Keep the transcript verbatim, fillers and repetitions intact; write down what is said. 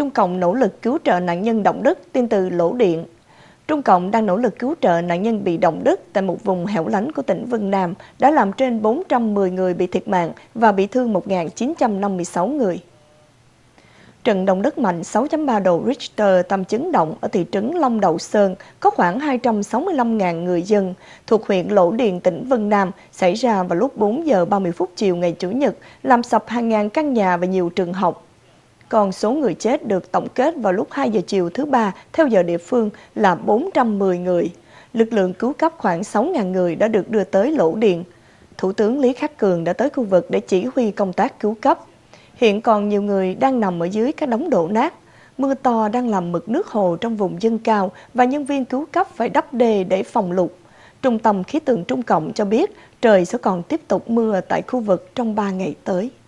Trung Cộng nỗ lực cứu trợ nạn nhân động đất tin từ Lỗ Điện. Trung Cộng đang nỗ lực cứu trợ nạn nhân bị động đất tại một vùng hẻo lánh của tỉnh Vân Nam, đã làm trên bốn trăm mười người bị thiệt mạng và bị thương một nghìn chín trăm năm mươi sáu người. Trận động đất mạnh sáu chấm ba độ Richter tầm chấn động ở thị trấn Long Đậu Sơn có khoảng hai trăm sáu mươi lăm nghìn người dân thuộc huyện Lỗ Điện, tỉnh Vân Nam xảy ra vào lúc bốn giờ ba mươi phút chiều ngày Chủ nhật, làm sập hàng ngàn căn nhà và nhiều trường học. Còn số người chết được tổng kết vào lúc hai giờ chiều thứ Ba theo giờ địa phương là bốn trăm mười người. Lực lượng cứu cấp khoảng sáu nghìn người đã được đưa tới Lỗ Điện. Thủ tướng Lý Khắc Cường đã tới khu vực để chỉ huy công tác cứu cấp. Hiện còn nhiều người đang nằm ở dưới các đống đổ nát. Mưa to đang làm mực nước hồ trong vùng dâng cao và nhân viên cứu cấp phải đắp đê để phòng lụt. Trung tâm khí tượng Trung Cộng cho biết trời sẽ còn tiếp tục mưa tại khu vực trong ba ngày tới.